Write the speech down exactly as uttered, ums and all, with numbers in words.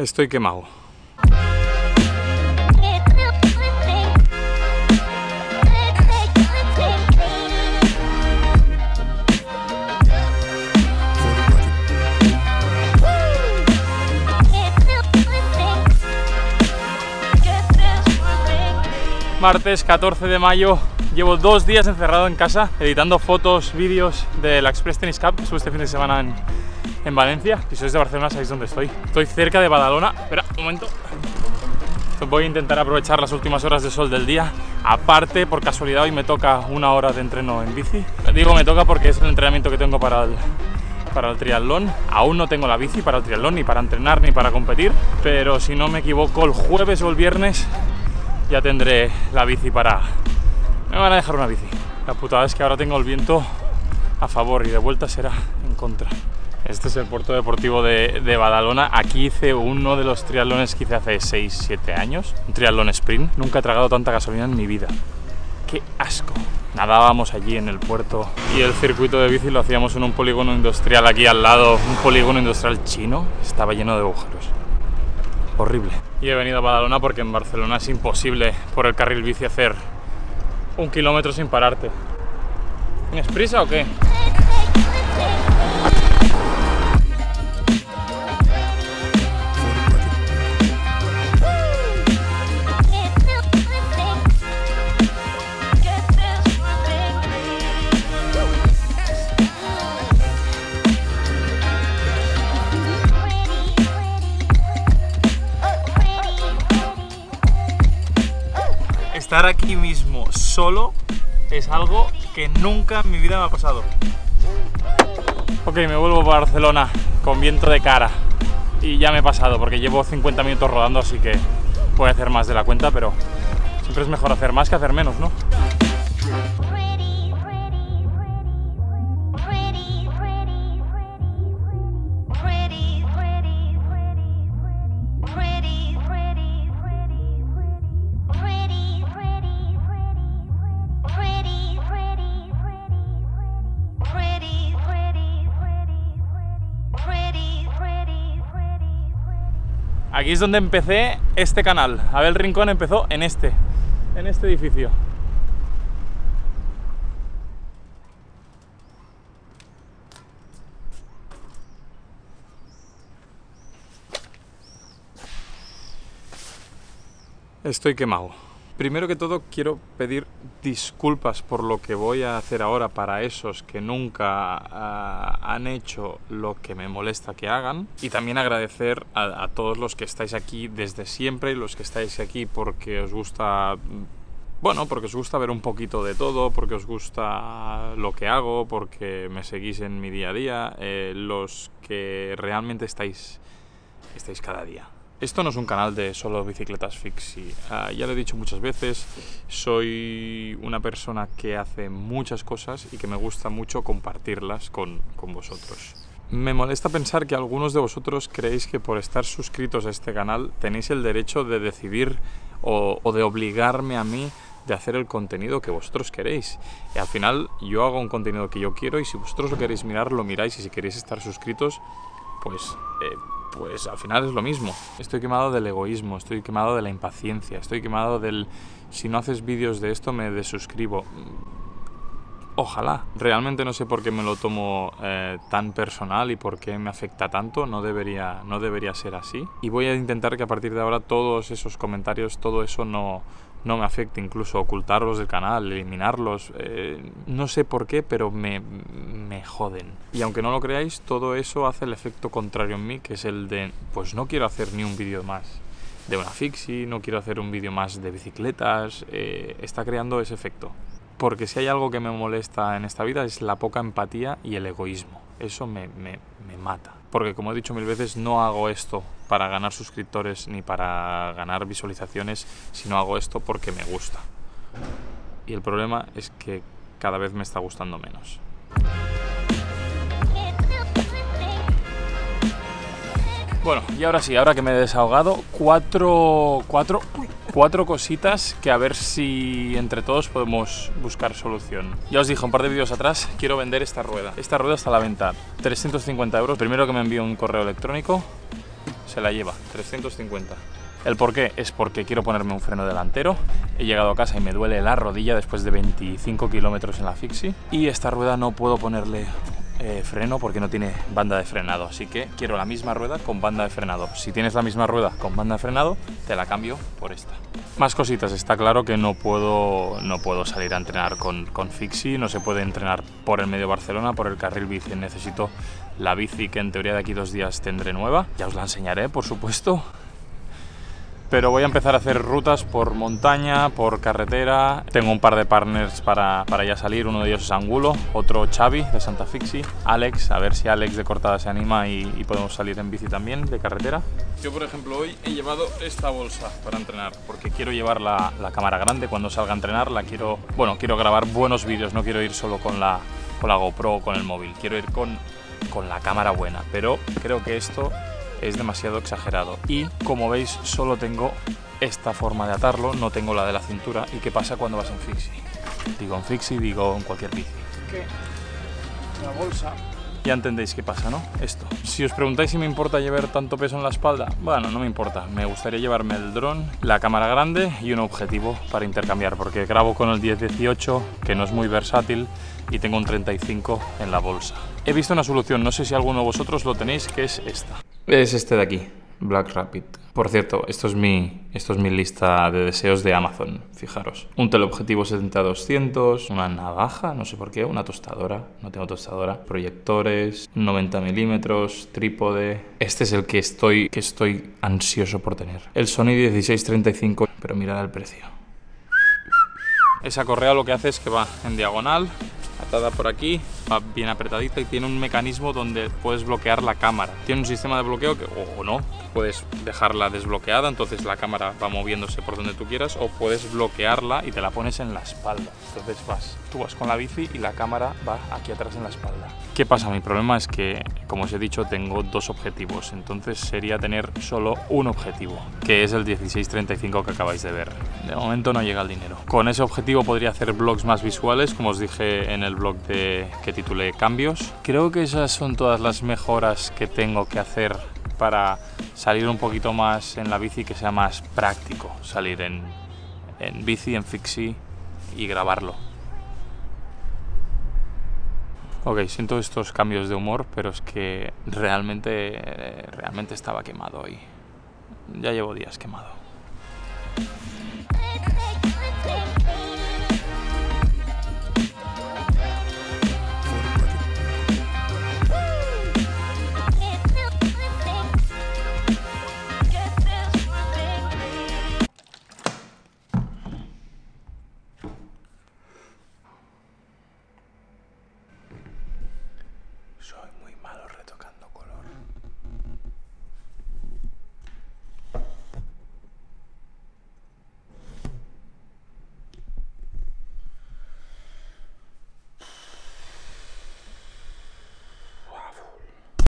Estoy quemado. Martes catorce de mayo, llevo dos días encerrado en casa editando fotos, vídeos de la Express Tennis Cup que estuve este fin de semana en, en Valencia. Si sois de Barcelona sabéis dónde estoy. Estoy cerca de Badalona. Espera, un momento. Voy a intentar aprovechar las últimas horas de sol del día. Aparte, por casualidad, hoy me toca una hora de entreno en bici. Digo me toca porque es el entrenamiento que tengo para el, para el triatlón. Aún no tengo la bici para el triatlón, ni para entrenar, ni para competir. Pero si no me equivoco, el jueves o el viernes ya tendré la bici para... Me van a dejar una bici. La putada es que ahora tengo el viento a favor y de vuelta será en contra. Este es el puerto deportivo de, de Badalona. Aquí hice uno de los triatlones que hice hace seis siete años. Un triatlón sprint. Nunca he tragado tanta gasolina en mi vida. ¡Qué asco! Nadábamos allí en el puerto y el circuito de bici lo hacíamos en un polígono industrial aquí al lado. Un polígono industrial chino. Estaba lleno de agujeros. Horrible. Y he venido a Badalona porque en Barcelona es imposible por el carril bici hacer un kilómetro sin pararte. ¿Tienes prisa o qué? Estar aquí mismo solo es algo que nunca en mi vida me ha pasado. Ok, me vuelvo para Barcelona con viento de cara y ya me he pasado porque llevo cincuenta minutos rodando, así que voy a hacer más de la cuenta, pero siempre es mejor hacer más que hacer menos, ¿no? Aquí es donde empecé este canal. Abel Rincón empezó en este, en este edificio. Estoy quemado. Primero que todo quiero pedir disculpas por lo que voy a hacer ahora para esos que nunca uh, han hecho lo que me molesta que hagan, y también agradecer a, a todos los que estáis aquí desde siempre y los que estáis aquí porque os gusta, bueno, porque os gusta ver un poquito de todo, porque os gusta lo que hago, porque me seguís en mi día a día, eh, los que realmente estáis, estáis cada día. Esto no es un canal de solo bicicletas fixie. Uh, ya lo he dicho muchas veces, soy una persona que hace muchas cosas y que me gusta mucho compartirlas con, con vosotros. Me molesta pensar que algunos de vosotros creéis que por estar suscritos a este canal tenéis el derecho de decidir o, o de obligarme a mí de hacer el contenido que vosotros queréis. Y al final yo hago un contenido que yo quiero y si vosotros lo queréis mirar, lo miráis, y si queréis estar suscritos, pues... Eh, pues al final es lo mismo. Estoy quemado del egoísmo, estoy quemado de la impaciencia, estoy quemado del si no haces vídeos de esto me desuscribo. Ojalá. Realmente no sé por qué me lo tomo eh, tan personal y por qué me afecta tanto. No debería, no debería ser así. Y voy a intentar que a partir de ahora todos esos comentarios, todo eso no, no me afecte, incluso ocultarlos del canal, eliminarlos. Eh, no sé por qué, pero me, me joden. Y aunque no lo creáis, todo eso hace el efecto contrario en mí, que es el de, pues no quiero hacer ni un vídeo más de una fixie, no quiero hacer un vídeo más de bicicletas. Eh, está creando ese efecto. Porque si hay algo que me molesta en esta vida es la poca empatía y el egoísmo. Eso me, me, me mata. Porque como he dicho mil veces, no hago esto para ganar suscriptores ni para ganar visualizaciones, sino hago esto porque me gusta. Y el problema es que cada vez me está gustando menos. Bueno, y ahora sí, ahora que me he desahogado, cuatro, cuatro, cuatro cositas que a ver si entre todos podemos buscar solución. Ya os dije un par de vídeos atrás, quiero vender esta rueda. Esta rueda está a la venta, trescientos cincuenta euros. Primero que me envíe un correo electrónico, se la lleva, trescientos cincuenta. ¿El por qué? Es porque quiero ponerme un freno delantero. He llegado a casa y me duele la rodilla después de veinticinco kilómetros en la Fixie. Y esta rueda no puedo ponerle eh, freno porque no tiene banda de frenado. Así que quiero la misma rueda con banda de frenado. Si tienes la misma rueda con banda de frenado, te la cambio por esta. Más cositas. Está claro que no puedo, no puedo salir a entrenar con, con Fixie. No se puede entrenar por el medio Barcelona, por el carril bici. Necesito la bici que en teoría de aquí dos días tendré nueva. Ya os la enseñaré, por supuesto. Pero voy a empezar a hacer rutas por montaña, por carretera. Tengo un par de partners para, para ya salir. Uno de ellos es Angulo, otro Xavi de Santa Fixie, Alex, a ver si Alex de Cortada se anima y, y podemos salir en bici también, de carretera. Yo, por ejemplo, hoy he llevado esta bolsa para entrenar, porque quiero llevar la, la cámara grande cuando salga a entrenar. La quiero, bueno, quiero grabar buenos vídeos, no quiero ir solo con la, con la GoPro o con el móvil. Quiero ir con, con la cámara buena, pero creo que esto es demasiado exagerado y como veis solo tengo esta forma de atarlo, no tengo la de la cintura. ¿Y qué pasa cuando vas en Fixie? Digo en Fixie, digo en cualquier bici. Que la bolsa, ya entendéis qué pasa, ¿no? Esto. Si os preguntáis si me importa llevar tanto peso en la espalda, bueno, no me importa. Me gustaría llevarme el dron, la cámara grande y un objetivo para intercambiar, porque grabo con el diez dieciocho, que no es muy versátil, y tengo un treinta y cinco en la bolsa. He visto una solución, no sé si alguno de vosotros lo tenéis, que es esta. Es este de aquí, Black Rapid. Por cierto, esto es mi, esto es mi lista de deseos de Amazon, fijaros. Un teleobjetivo setenta doscientos, una navaja, no sé por qué, una tostadora, no tengo tostadora, proyectores, noventa milímetros, trípode. Este es el que estoy, que estoy ansioso por tener. El Sony dieciséis treinta y cinco, pero mirad el precio. Esa correa lo que hace es que va en diagonal, atada por aquí, va bien apretadita y tiene un mecanismo donde puedes bloquear la cámara. Tiene un sistema de bloqueo que, o no, puedes dejarla desbloqueada, entonces la cámara va moviéndose por donde tú quieras, o puedes bloquearla y te la pones en la espalda. Entonces vas, tú vas con la bici y la cámara va aquí atrás en la espalda. ¿Qué pasa? Mi problema es que, como os he dicho, tengo dos objetivos, entonces sería tener solo un objetivo, que es el dieciséis treinta y cinco que acabáis de ver. De momento no llega el dinero. Con ese objetivo podría hacer vlogs más visuales, como os dije en el blog de, que titulé Cambios. Creo que esas son todas las mejoras que tengo que hacer para salir un poquito más en la bici, que sea más práctico salir en, en bici, en Fixie y grabarlo. Ok, siento estos cambios de humor, pero es que realmente, realmente estaba quemado hoy. Ya llevo días quemado.